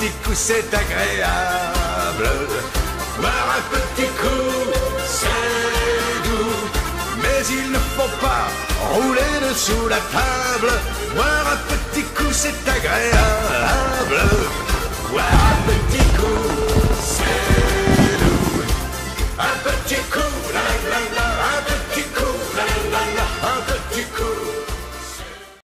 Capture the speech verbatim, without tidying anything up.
petit coup c'est agréable. Boire un petit coup c'est doux, mais il ne faut pas rouler dessous la table. Boire un petit coup c'est agréable. Boire un